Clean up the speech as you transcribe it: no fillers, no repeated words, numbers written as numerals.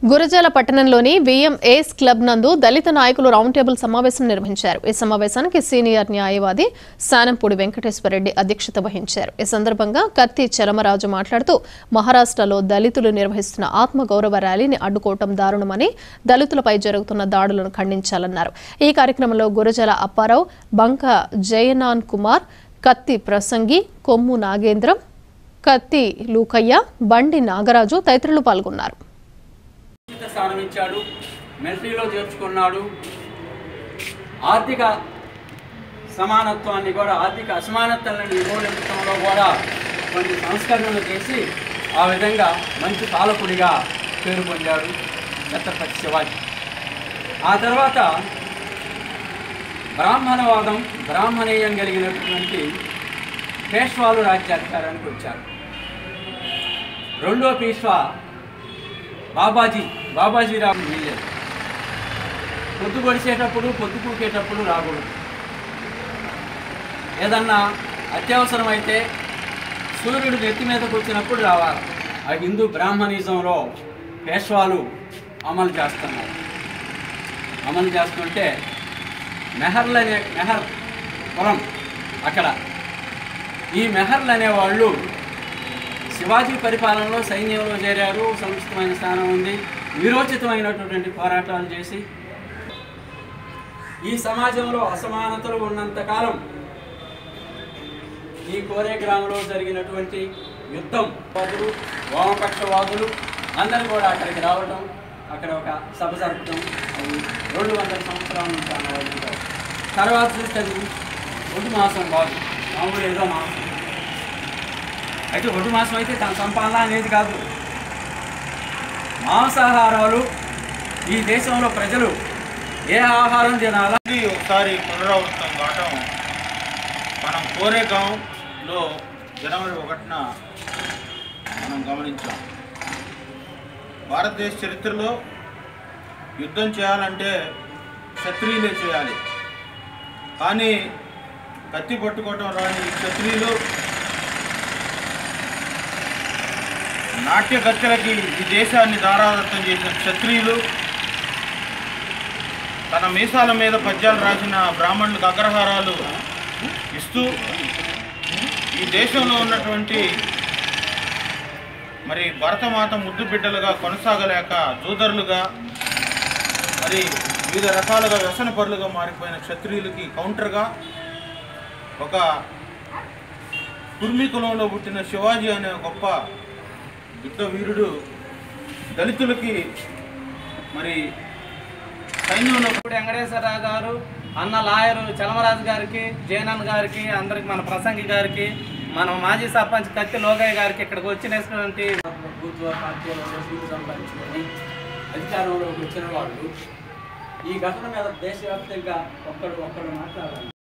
గురజాల పట్టణంలోని విఎంఏస్ క్లబ్ నందు దళిత నాయకులు రౌండ్ టేబుల్ సమావేశం నిర్వహించారు. ఈ సమావేశానికి సీనియర్ న్యాయవాది సానంపూడి వెంకటేశ్వరరెడ్డి అధ్యక్షత వహించారు. ఈ సందర్భంగా కత్తి చలమరాజు మాట్లాడుతూ మహారాష్ట్రలో దళితులు నిర్వహిస్తున్న ఆత్మగౌరవ ర్యాలీని అడ్డుకోవటం దారుణమని, దళితులపై జరుగుతున్న దాడులను ఖండించాలన్నారు. ఈ కార్యక్రమంలో గురజాల అప్పారావు, బంక జయనాన్ కుమార్, కత్తి ప్రసంగి, కొమ్ము నాగేంద్రం, కత్తి లూకయ్య, బండి నాగరాజు తదితరులు పాల్గొన్నారు. స్థానం ఇచ్చాడు, మిలిటరీలో చేర్చుకున్నాడు. ఆర్థిక సమానత్వాన్ని కూడా, ఆర్థిక అసమానతలను నిర్మూలించడంలో కూడా కొన్ని సంస్కరణలు చేసి ఆ విధంగా మంచి పాలకుడిగా పేరు పొందాడు ఛత్రపతి శివాజీ. ఆ తర్వాత బ్రాహ్మణవాదం, బ్రాహ్మణీయం కలిగినటువంటి పేష్వాలు రాజ్యాధికారానికి వచ్చారు. రెండో పేష్వా బాబాజీరావు వీళ్ళేది. పొద్దు పొడిచేటప్పుడు, పొద్దు కూకేటప్పుడు రాకూడదు. ఏదన్నా అత్యవసరమైతే సూర్యుడు నెత్తి మీదకు వచ్చినప్పుడు రావాలి. ఆ హిందూ బ్రాహ్మణిజంలో పేష్వాలు అమలు చేస్తుంటే మెహర్ పొలం అక్కడ ఈ మెహర్లు అనేవాళ్ళు శివాజీ పరిపాలనలో సైన్యంలో చేరారు. సముచితమైన స్థానం ఉంది. వీరోచితమైనటువంటి పోరాటాలు చేసి ఈ సమాజంలో అసమానతలు ఉన్నంతకాలం ఈ కోరేగ్రామంలో జరిగినటువంటి యుద్ధం వాదులు, వామపక్షవాదులు అందరూ కూడా అక్కడికి రావడం, అక్కడ ఒక సభ జరపడం, అది 200 సంవత్సరాల నుంచి అన్నవాళ్ళు. తర్వాత చూస్తే అది ఒడ్డు మాసం కాదు, మామూలు ఏదో మాసం. అయితే ఒడ్డు మాసం అయితే తన సంపాదన అనేది కాదు. మాంసాహారాలు ఈ దేశంలో ప్రజలు ఏ ఆహారం తినాలా ఒకసారి పునరావృతం కావటం మనం కోరేగాంలో జనవరి 1న మనం గమనించాం. భారతదేశ చరిత్రలో యుద్ధం చేయాలంటే క్షత్రియులే చేయాలి. కానీ కత్తి పట్టుకోవటం రాని క్షత్రియులు నాట్యకత్తెలకి ఈ దేశాన్ని దారాదత్తం చేసిన క్షత్రియులు, తన మీసాల మీద పద్యాలు రాసిన బ్రాహ్మణులకు అగ్రహారాలు ఇస్తూ ఈ దేశంలో ఉన్నటువంటి మరి భరతమాత ముద్దు బిడ్డలుగా కొనసాగలేక జూదరులుగా, మరి వివిధ రకాలుగా వ్యసన పరులుగా మారిపోయిన క్షత్రియులకి కౌంటర్గా ఒక కుర్మి కులంలో పుట్టిన శివాజీ అనే గొప్ప యుద్ధ వీరుడు దళితులకి మరి సైన్యంలో వెంకటేశ్వరరావు గారు, అన్న లాయరు చలమరాజు గారికి, జయనన్ గారికి, అందరికి, మన ప్రసంగి గారికి, మన మాజీ సర్పంచ్ కత్తి లోకయ్య గారికి ఇక్కడికి వచ్చినటువంటి ప్రభుత్వ పార్టీలలో సీటు సంపాదించుకొని అధికారంలోకి వచ్చిన వాళ్ళు ఈ ఘటన మీద దేశవ్యాప్తంగా ఒక్కడు మాట్లాడాలి.